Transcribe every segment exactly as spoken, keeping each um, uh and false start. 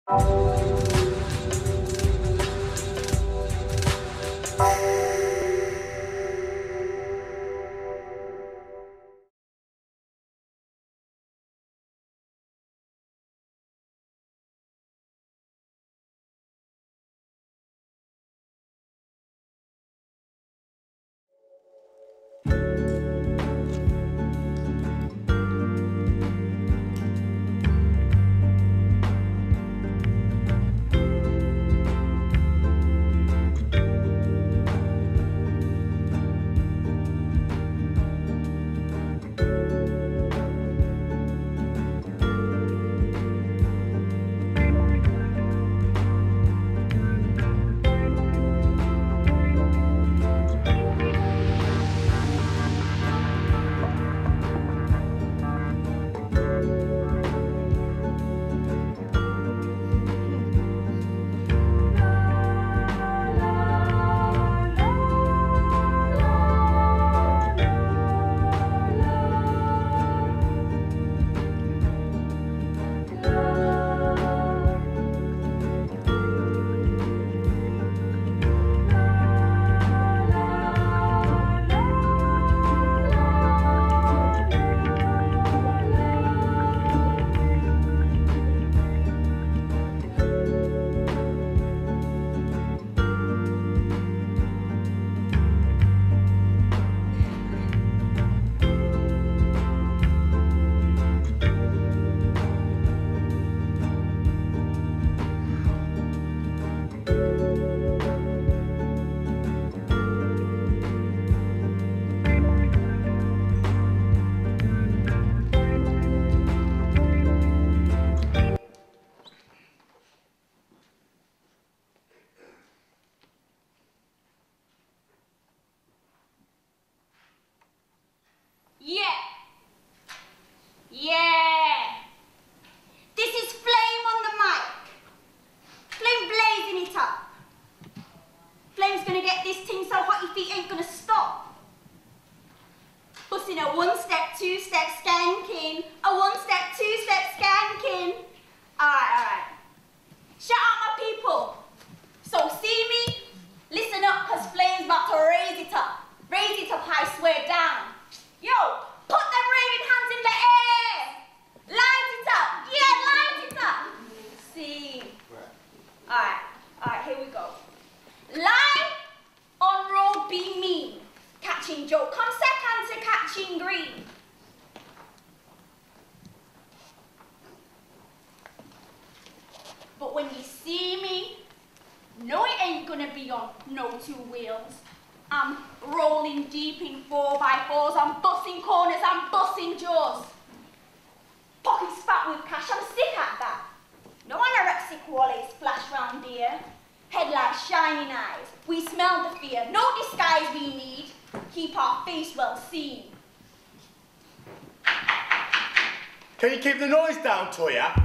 Yeah. Yeah. This is Flame on the mic. Flame blazing it up. Flame's gonna get this thing so hot your feet ain't gonna stop. Busting a one step, two step skanking. A one step, two step skanking. Alright, alright. Shout out my people. So see me, listen up, cause Flame's about to raise it up. Raise it up, I swear down. Yo, put them raving hands in the air. Light it up. Yeah, light it up. See. Alright, alright, here we go. Lie on road be mean. Catching Joe come second to catching Green. But when you see me, no, it ain't gonna be on no two wheels. I'm rolling deep in four by fours, I'm bussing corners, I'm bussing jaws. Pockets fat with cash, I'm sick at that. No anorexic wallets splash round here. Headlights, shining eyes, we smell the fear. No disguise we need, keep our face well seen. Can you keep the noise down, Toyah?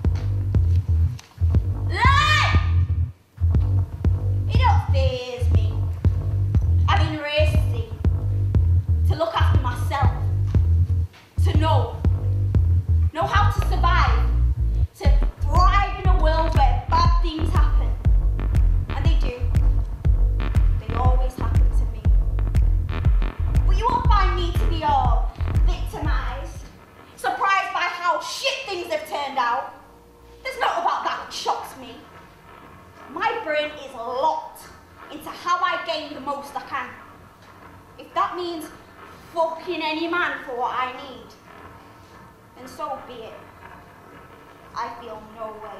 Lie! It don't faze me. I've been raised to look after myself, to know, know how to survive, to thrive in a world where bad things happen. And they do. They always happen to me. But you won't find me to be all victimized, surprised by how shit things have turned out. There's not about that which shocks me. My brain is locked into how I gain the most I can. If that means fucking any man for what I need, then so be it. I feel no way.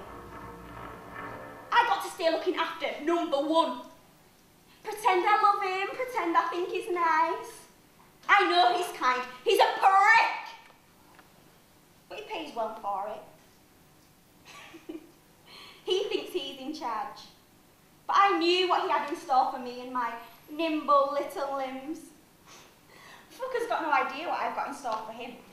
I got to stay looking after number one. Pretend I love him, pretend I think he's nice. I know he's kind, he's a prick. But he pays well for it. He thinks he's in charge. But I knew what he had in store for me in my nimble little limbs. Fucker's got no idea what I've got in store for him.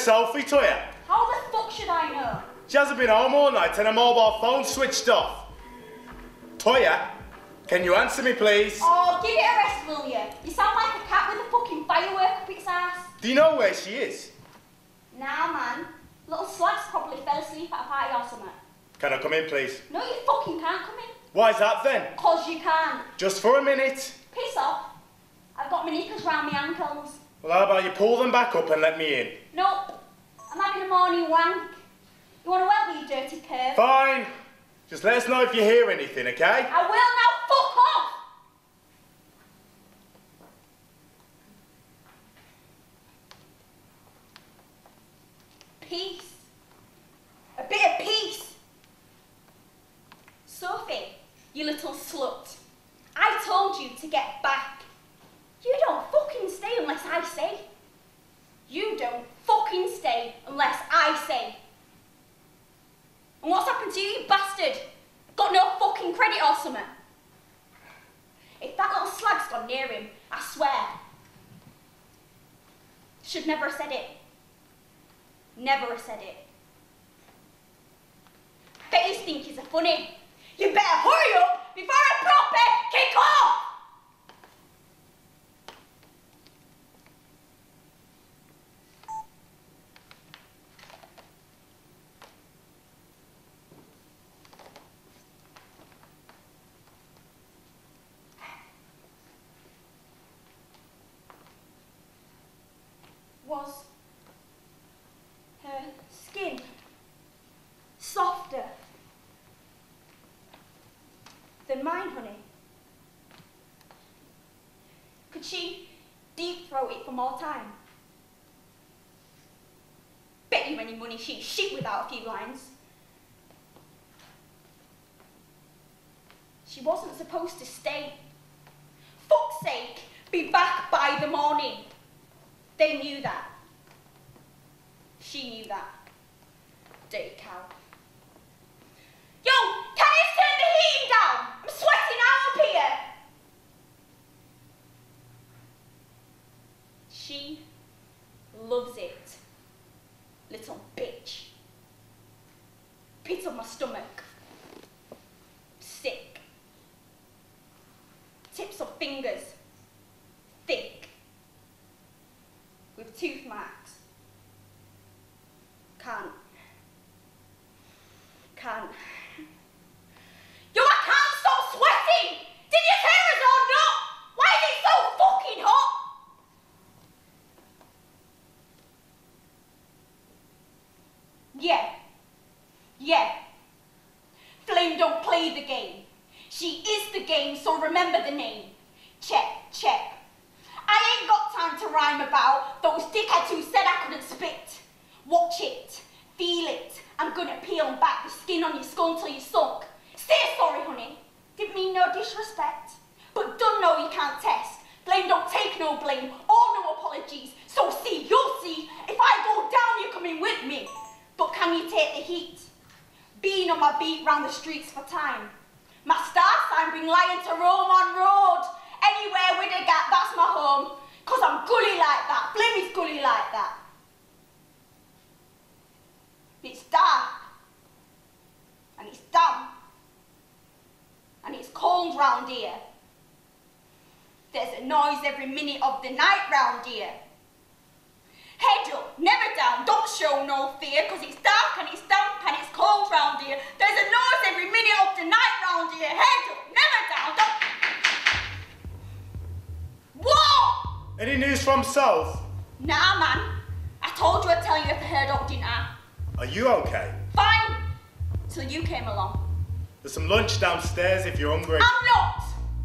Sophie, Toyah? How the fuck should I know? She hasn't been home all night and her mobile phone switched off. Toyah, can you answer me, please? Oh, give it a rest, will you? You sound like a cat with a fucking firework up its ass. Do you know where she is? Nah, man. Little slag's probably fell asleep at a party or something. Can I come in, please? No, you fucking can't come in. Why's that then? Cause you can't. Just for a minute. Piss off. I've got my knickers round my ankles. Well, how about you pull them back up and let me in? Nope. I'm having a morning wank. You want to help me, you dirty perv? Fine. Just let us know if you hear anything, okay? I will now. Fuck off! Peace. A bit of peace. Sophie, you little slut. I told you to get back. You don't fucking stay unless I say. You don't fucking stay unless I say. And what's happened to you, you bastard? Got no fucking credit or something? If that little slag's gone near him, I swear. Should never have said it. Never have said it. Bet you think he's a funny. You better hurry up before I proper kick off! Was her skin softer than mine, honey? Could she deep throat it for more time? Bet you any money she's shit without a few lines. She wasn't supposed to stay. Fuck's sake, be back by the morning. They knew that. She knew that. Dirty cow. Yo, can you turn the heating down? I'm sweating out up here. She loves it. Little bitch. Pit on my stomach. Sick. Tips of fingers. Thick. With tooth marks. Can't. Can't. Yo, I can't stop sweating! Did you hear us or not? Why is it so fucking hot? Yeah. Yeah. Flame don't play the game. She is the game, so remember the name. Check, check. I ain't got time to rhyme about those dickheads who said I couldn't spit. Watch it, feel it. I'm gonna peel back the skin on your skull till you sunk. Say sorry, honey. Didn't mean no disrespect. But don't know you can't test. Blame don't take no blame or no apologies. So see, you'll see. If I go down, you're coming with me. But can you take the heat? Being on my beat round the streets for time. My star sign bring lion to Rome on road. Anywhere with a gap, that's my home. Cause I'm gully like that. Blimmy's gully like that. It's dark. And it's damp. And it's cold round here. There's a noise every minute of the night round here. Head up, never down, don't show no fear, cause it's dark and it's damp and it's cold round here. There's a noise every minute of the night round here. Head up, never down, don't... What? Any news from South? Nah, man. I told you I'd tell you if I heard up, didn't I? Are you okay? Fine. Till you came along. There's some lunch downstairs if you're hungry. I'm not.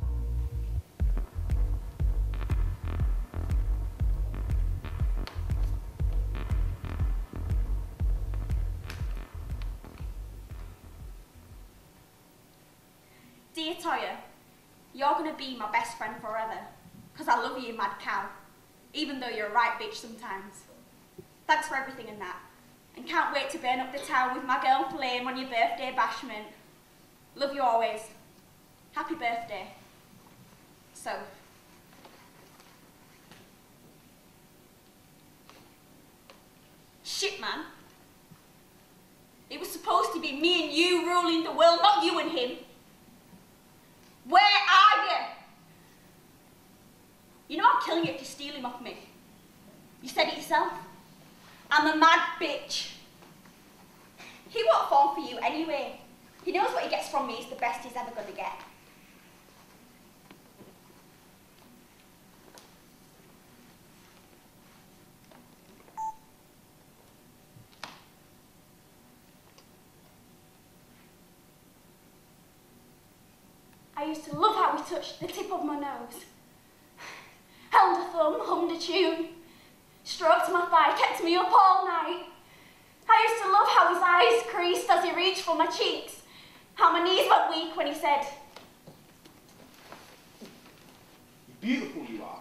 Dear Toyah, you're gonna be my best friend forever. Cause I love you, mad cow. Even though you're a right bitch sometimes. Thanks for everything and that. And can't wait to burn up the town with my girl Flame on your birthday bashment. Love you always. Happy birthday. So. Shit, man. It was supposed to be me and you ruling the world, not you and him. Where are you? You know I'll kill you if you steal him off me. You said it yourself. I'm a mad bitch. He won't fall for you anyway. He knows what he gets from me is the best he's ever going to get. I used to love how he touched the tip of my nose. Held a thumb, hummed a tune, stroked my thigh, kept me up all night. I used to love how his eyes creased as he reached for my cheeks, how my knees went weak when he said, Beautiful you are.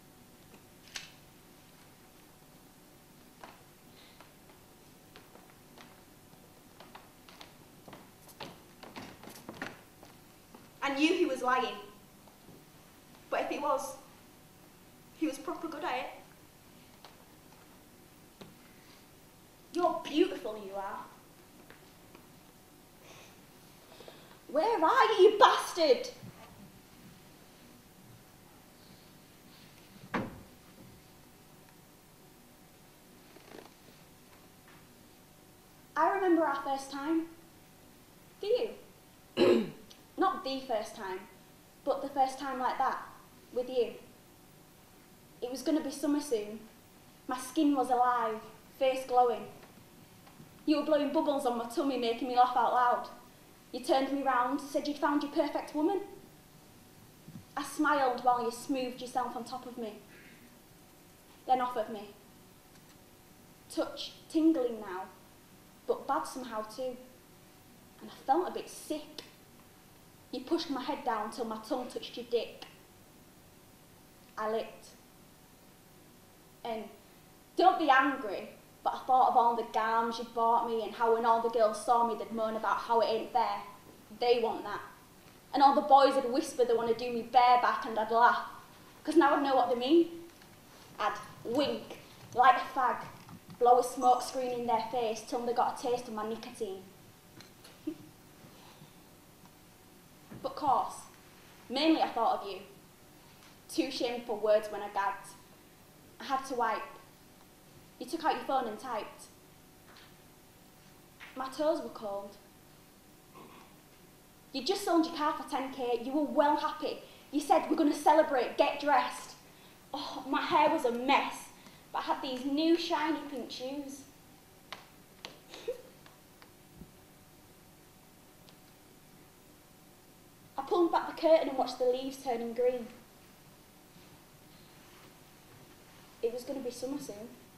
I knew he was lying. But if he was, he was proper good at it. You're beautiful, you are. Where are you, you bastard? I remember our first time. Do you? Not the first time, but the first time like that, with you. It was going to be summer soon. My skin was alive, face glowing. You were blowing bubbles on my tummy, making me laugh out loud. You turned me round, said you'd found your perfect woman. I smiled while you smoothed yourself on top of me, then off of me. Touch tingling now, but bad somehow too. And I felt a bit sick. You pushed my head down till my tongue touched your dick. I licked. And don't be angry, but I thought of all the gams you'd bought me and how when all the girls saw me they'd moan about how it ain't fair. They want that. And all the boys would whisper they want to do me bareback and I'd laugh, because now I'd know what they mean. I'd wink, light a fag, blow a smoke screen in their face till they got a taste of my nicotine. But course, mainly I thought of you. Too shameful words when I gagged. I had to wipe. You took out your phone and typed. My toes were cold. You just sold your car for ten K, you were well happy. You said we're going to celebrate, get dressed. Oh, my hair was a mess, but I had these new shiny pink shoes. I pulled back the curtain and watched the leaves turning green. It was going to be summer soon.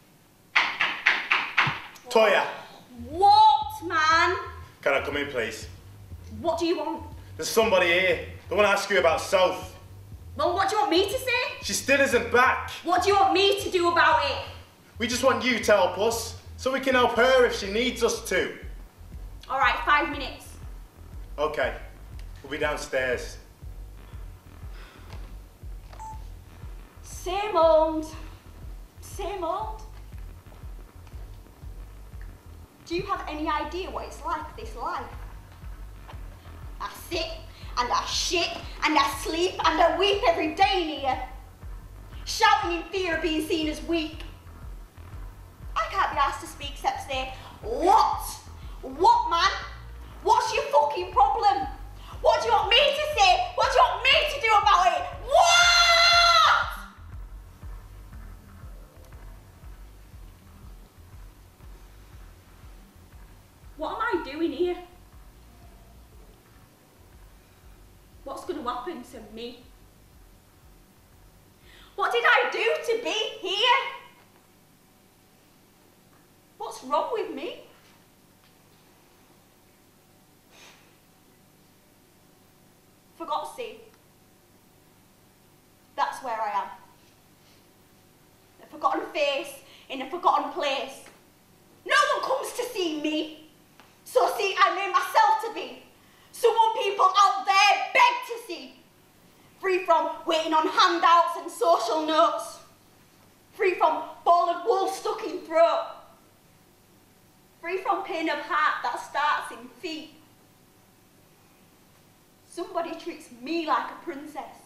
Toyah! What, man? Can I come in, please? What do you want? There's somebody here. They want to ask you about South. Well, what do you want me to say? She still isn't back. What do you want me to do about it? We just want you to help us, so we can help her if she needs us to. All right, five minutes. Okay. We'll be downstairs. Same old. Same old. Do you have any idea what it's like, this life? I sit, and I shit, and I sleep, and I weep every day in here, shouting in fear of being seen as weak. I can't be asked to speak except say, what? What, man? What's your fucking problem? What do you want me to say? What do you want me to do about it? What? What am I doing here? What's going to happen to me? What did I do to be here? What's wrong with me? For God's sake, that's where I am. A forgotten face in a forgotten place. No one comes to see me. So see, I made myself to be someone people out there beg to see. Free from waiting on handouts and social notes. Free from ball of wool stuck in throat. free from pain of heart that starts in feet. Somebody treats me like a princess.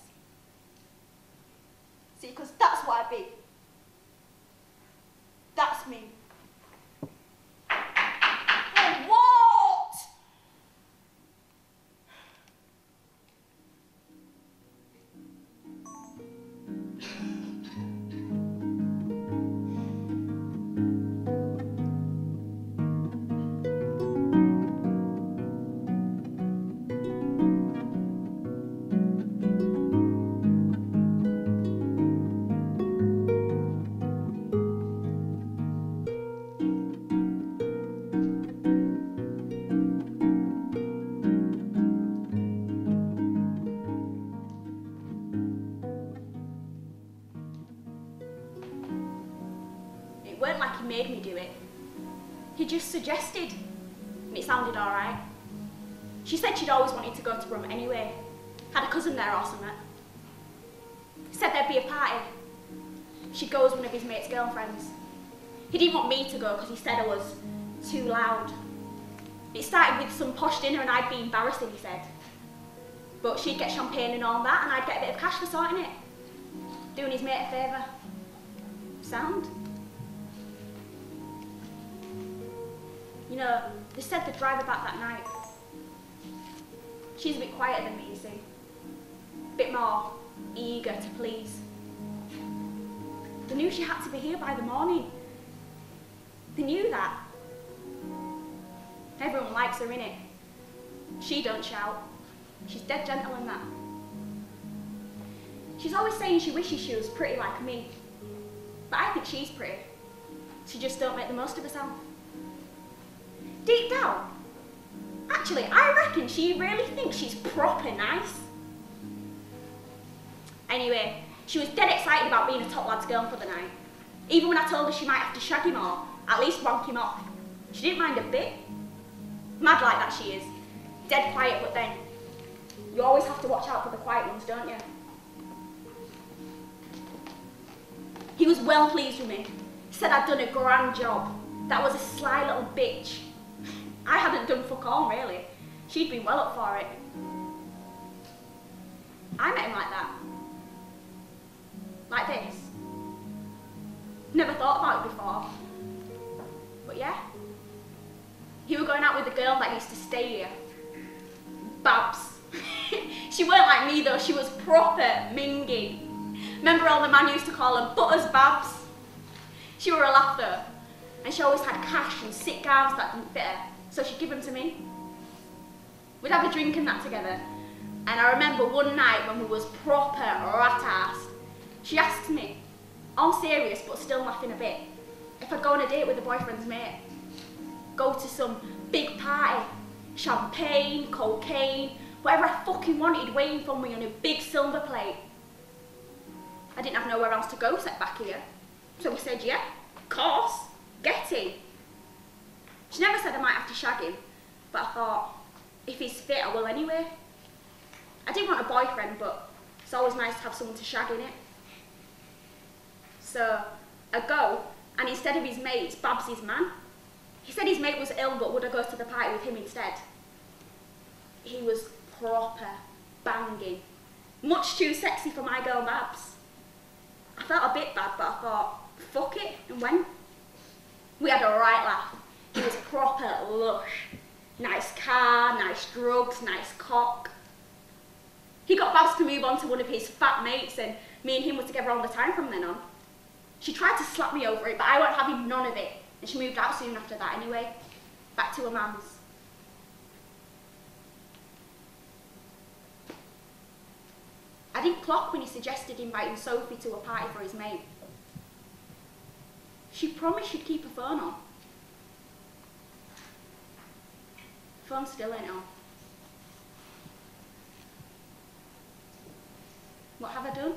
See, because that's what I be. That's me. Oh, what? It weren't like he made me do it. He just suggested, and it sounded alright. She said she'd always wanted to go to Brum anyway. Had a cousin there or something. Said there'd be a party. She'd go as one of his mate's girlfriends. He didn't want me to go because he said I was too loud. It started with some posh dinner and I'd be embarrassing, he said. But she'd get champagne and all that and I'd get a bit of cash for sorting it. Doing his mate a favour. Sound? You know, they said they'd drive her back that night. She's a bit quieter than me, you see. A bit more eager to please. They knew she had to be here by the morning. They knew that. Everyone likes her, innit? She don't shout. She's dead gentle in that. She's always saying she wishes she was pretty like me. But I think she's pretty. She just don't make the most of herself. Deep down, actually, I reckon she really thinks she's proper nice. Anyway, she was dead excited about being a top lad's girl for the night. Even when I told her she might have to shag him or at least wank him off, she didn't mind a bit. Mad like that she is. Dead quiet, but then you always have to watch out for the quiet ones, don't you? He was well pleased with me. Said I'd done a grand job. That was a sly little bitch. I hadn't done fuck all, really. She'd been well up for it. I met him like that. Like this. Never thought about it before. But yeah. He was going out with the girl that used to stay here. Babs. She weren't like me though, she was proper minging. Remember all the man used to call her Butters Babs? She were a laugh though. And she always had cash and sick gowns that didn't fit her. So she'd give them to me. We'd have a drink and that together. And I remember one night when we was proper rat-assed, she asked me, all serious but still laughing a bit, if I'd go on a date with a boyfriend's mate. Go to some big party, champagne, cocaine, whatever I fucking wanted waiting for me on a big silver plate. I didn't have nowhere else to go except back here. So we said, yeah, of course, get in. She never said I might have to shag him, but I thought, if he's fit, I will anyway. I didn't want a boyfriend, but it's always nice to have someone to shag in it. So I go, and instead of his mate, it's Babs' man. He said his mate was ill, but would I go to the party with him instead? He was proper banging. Much too sexy for my girl Babs. I felt a bit bad, but I thought, fuck it, and went. We had a right laugh. He was proper lush. Nice car, nice drugs, nice cock. He got Babs to move on to one of his fat mates and me and him were together all the time from then on. She tried to slap me over it, but I weren't having none of it. And she moved out soon after that anyway. Back to her mum's. I didn't clock when he suggested inviting Sophie to a party for his mate. She promised she'd keep her phone on. Phone still ain't on. What have I done?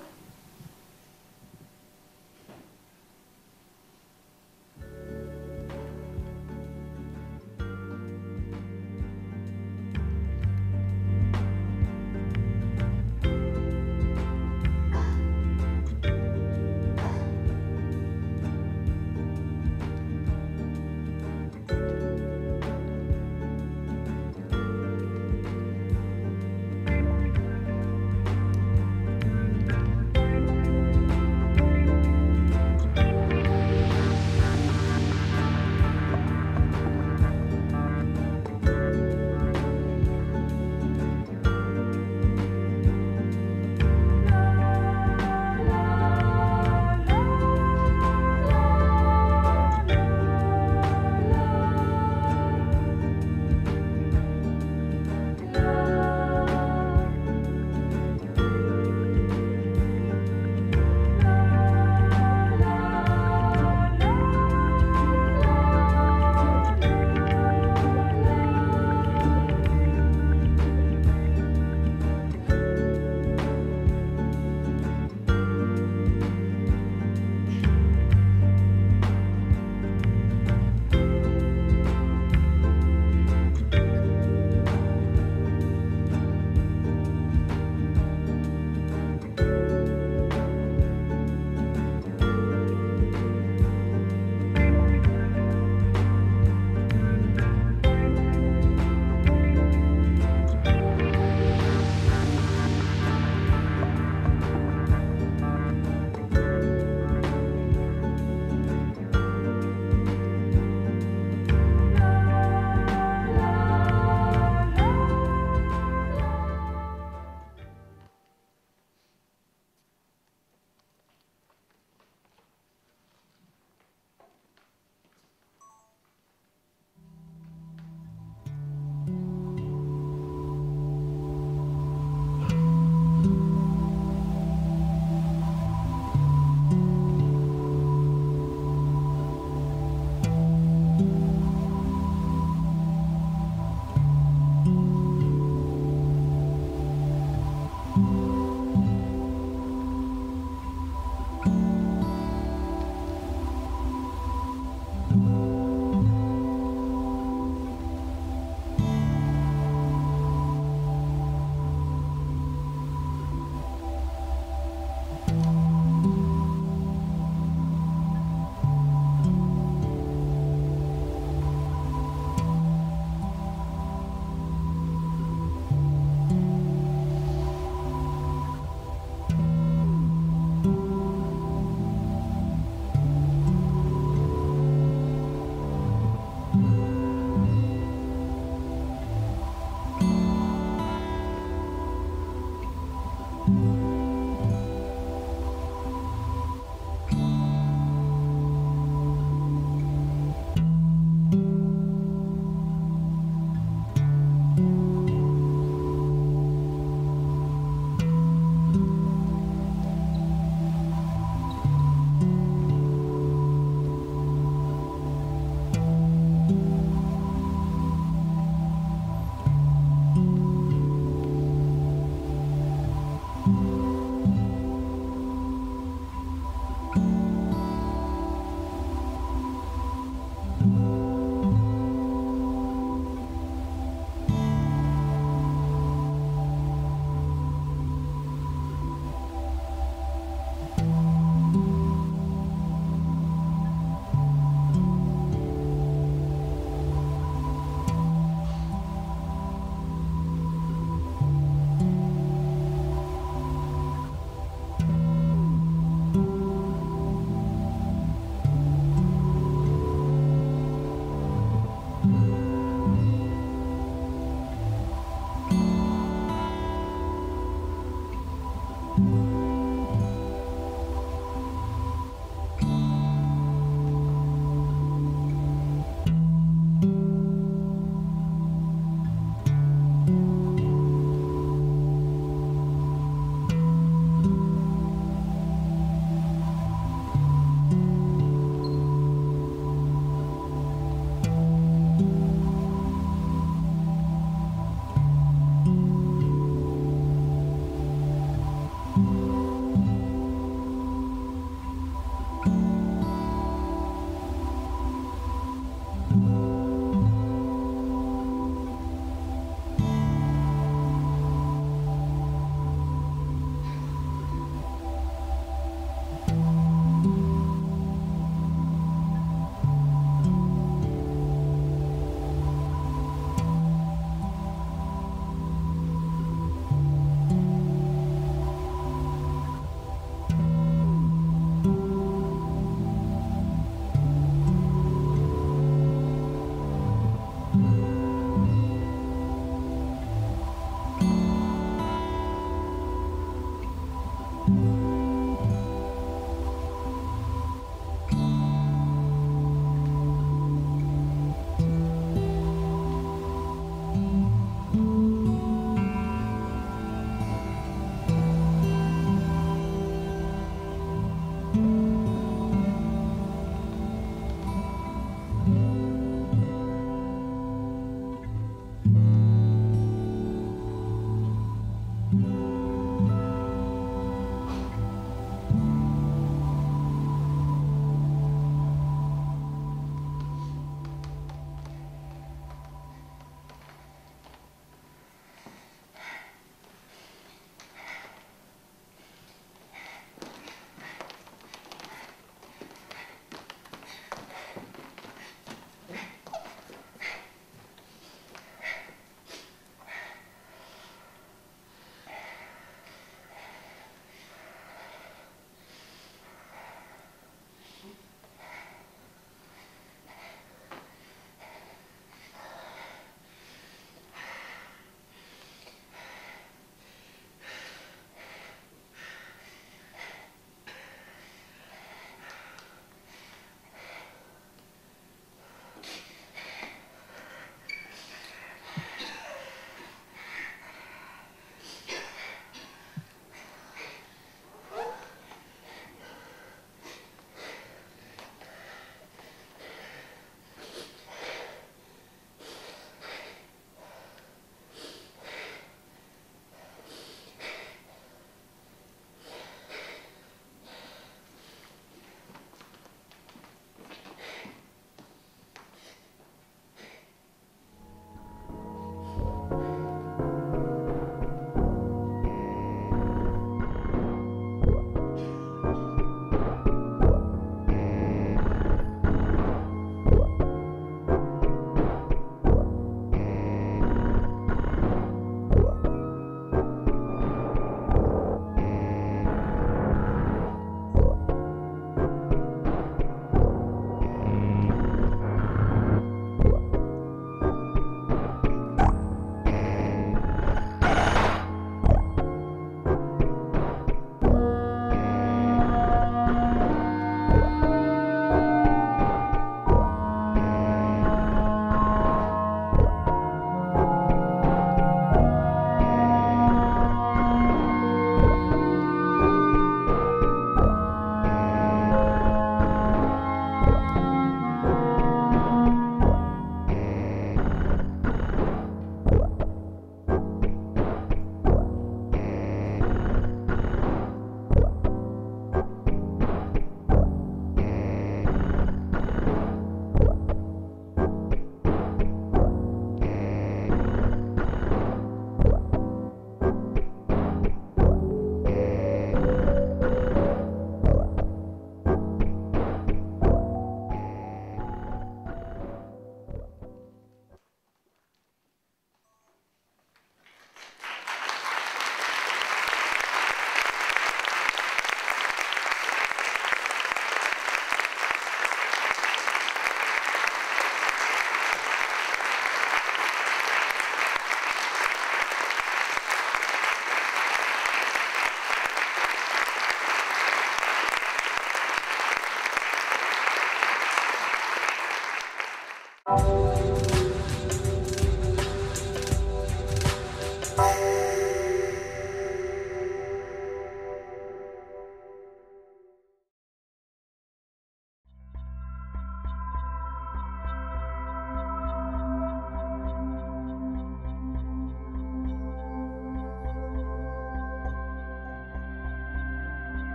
know.